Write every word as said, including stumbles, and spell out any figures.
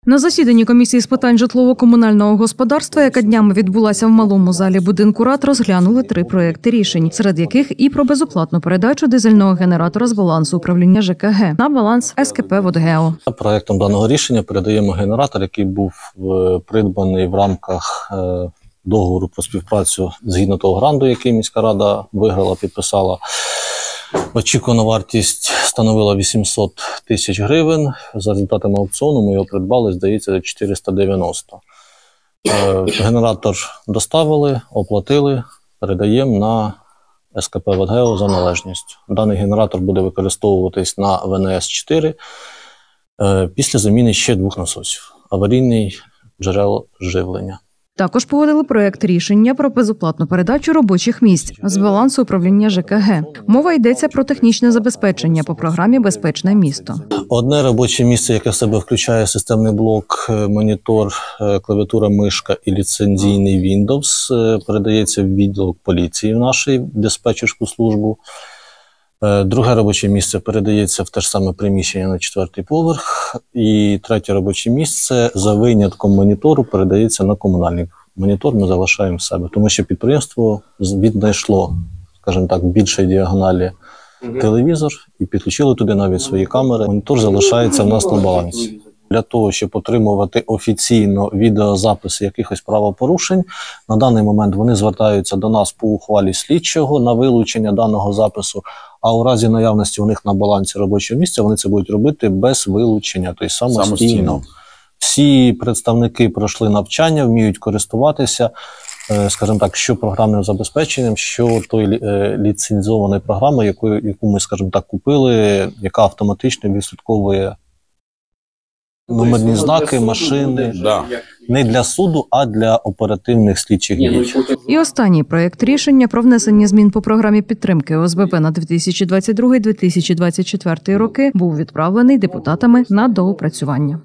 На засіданні комісії з питань житлово-комунального господарства, яка днями відбулася в малому залі будинку рад, розглянули три проєкти рішень, серед яких і про безоплатну передачу дизельного генератора з балансу управління ЖКГ на баланс ес ке пе «Водгео». Проєктом даного рішення передаємо генератор, який був придбаний в рамках договору про співпрацю згідно того гранту, який міська рада виграла, підписала. Очікувана вартість становила вісімсот тисяч гривень. За результатами аукціону ми його придбали, здається, за чотириста дев'яносто. Генератор доставили, оплатили, передаємо на ес ке пе «Водгео» за належністю. Даний генератор буде використовуватись на ве ен ес чотири після заміни ще двох насосів. Аварійний джерел живлення. Також погодили проєкт рішення про безоплатну передачу робочих місць з балансу управління ЖКГ. Мова йдеться про технічне забезпечення по програмі «Безпечне місто». Одне робоче місце, яке в себе включає системний блок, монітор, клавіатура, мишка і ліцензійний Windows, передається в відділок поліції в нашу диспетчерську службу. Друге робоче місце передається в те ж саме приміщення на четвертий поверх. І третє робоче місце за винятком монітору передається на комунальний. Монітор ми залишаємо в себе, тому що підприємство віднайшло, скажімо так, більшої діагоналі телевізор і підключили туди навіть свої камери. Монітор залишається в нас на балансі. Для того, щоб отримувати офіційно відеозаписи якихось правопорушень, на даний момент вони звертаються до нас по ухвалі слідчого на вилучення даного запису, а у разі наявності у них на балансі робочого місця вони це будуть робити без вилучення, тобто самостійно. самостійно. Всі представники пройшли навчання, вміють користуватися, скажімо так, що програмним забезпеченням, що той ліцензованою програмою, яку, яку ми, скажімо так, купили, яка автоматично відслідковує номерні знаки, машини. Да. Не для суду, а для оперативних слідчих дій. І останній проєкт рішення про внесення змін по програмі підтримки о ес бе пе на дві тисячі двадцять другий - дві тисячі двадцять четвертий роки був відправлений депутатами на доопрацювання.